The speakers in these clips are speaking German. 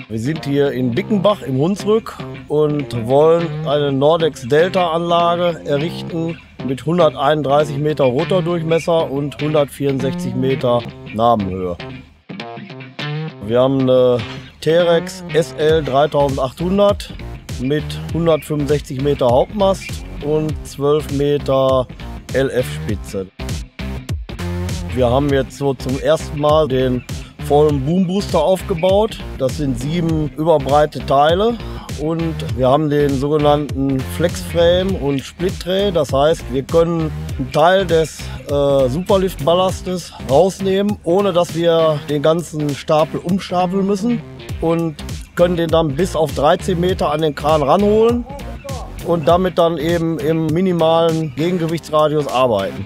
Wir sind hier in Bickenbach im Hunsrück und wollen eine Nordex Delta Anlage errichten mit 131 Meter Rotordurchmesser und 164 Meter Nabenhöhe. Wir haben eine Terex SL 3800 mit 165 Meter Hauptmast und 12 Meter LF-Spitze. Wir haben jetzt so zum ersten Mal den vollen Boombooster aufgebaut. Das sind 7 überbreite Teile und wir haben den sogenannten Flexframe und Split-Tray. Das heißt, wir können einen Teil des Superlift-Ballastes rausnehmen, ohne dass wir den ganzen Stapel umstapeln müssen und können den dann bis auf 13 Meter an den Kran ranholen und damit dann eben im minimalen Gegengewichtsradius arbeiten.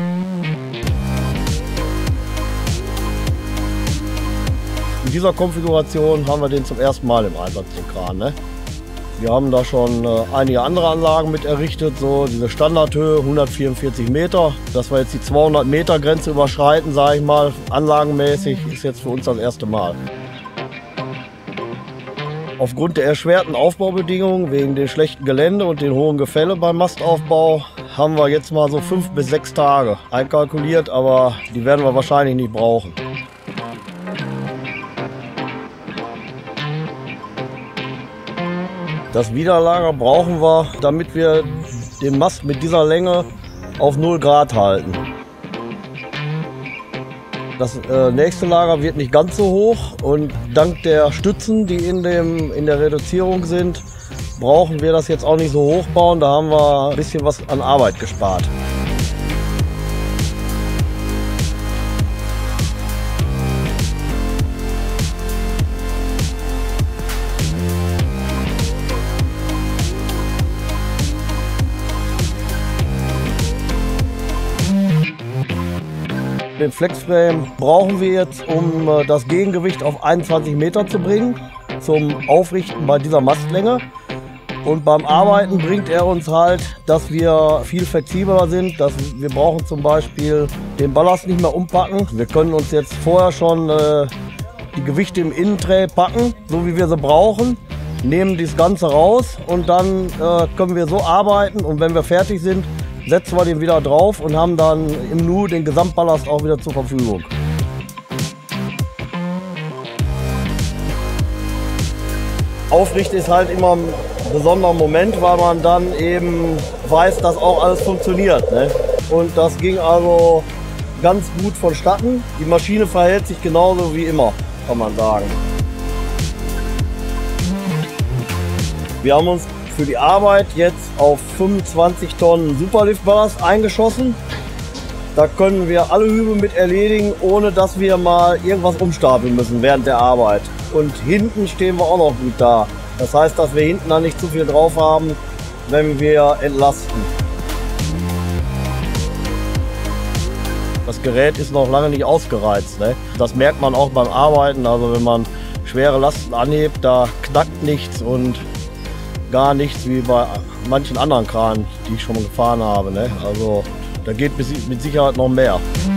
In dieser Konfiguration haben wir den zum ersten Mal im Einsatz, den Kran. Ne? Wir haben da schon einige andere Anlagen mit errichtet, so diese Standardhöhe 144 Meter. Dass wir jetzt die 200 Meter Grenze überschreiten, sage ich mal, anlagenmäßig, ist jetzt für uns das erste Mal. Aufgrund der erschwerten Aufbaubedingungen, wegen dem schlechten Gelände und den hohen Gefälle beim Mastaufbau, haben wir jetzt mal so 5 bis 6 Tage einkalkuliert, aber die werden wir wahrscheinlich nicht brauchen. Das Widerlager brauchen wir, damit wir den Mast mit dieser Länge auf 0 Grad halten. Das nächste Lager wird nicht ganz so hoch und dank der Stützen, die in der Reduzierung sind, brauchen wir das jetzt auch nicht so hoch bauen. Da haben wir ein bisschen was an Arbeit gespart. Den Flexframe brauchen wir jetzt, um das Gegengewicht auf 21 Meter zu bringen, zum Aufrichten bei dieser Mastlänge. Und beim Arbeiten bringt er uns halt, dass wir viel flexibler sind. Wir brauchen zum Beispiel den Ballast nicht mehr umpacken. Wir können uns jetzt vorher schon die Gewichte im Innentray packen, so wie wir sie brauchen, nehmen das Ganze raus und dann können wir so arbeiten. Und wenn wir fertig sind, setzen wir den wieder drauf und haben dann im Nu den Gesamtballast auch wieder zur Verfügung. Aufrichten ist halt immer ein besonderer Moment, weil man dann eben weiß, dass auch alles funktioniert. Ne? Und das ging also ganz gut vonstatten. Die Maschine verhält sich genauso wie immer, kann man sagen. Wir haben uns für die Arbeit jetzt auf 25 Tonnen Superlift-Ballast eingeschossen. Da können wir alle Hübe mit erledigen, ohne dass wir mal irgendwas umstapeln müssen während der Arbeit. Und hinten stehen wir auch noch gut da. Das heißt, dass wir hinten dann nicht zu viel drauf haben, wenn wir entlasten. Das Gerät ist noch lange nicht ausgereizt. Ne? Das merkt man auch beim Arbeiten. Also wenn man schwere Lasten anhebt, da knackt nichts und gar nichts wie bei manchen anderen Kranen, die ich schon mal gefahren habe. Ne? Also da geht mit Sicherheit noch mehr.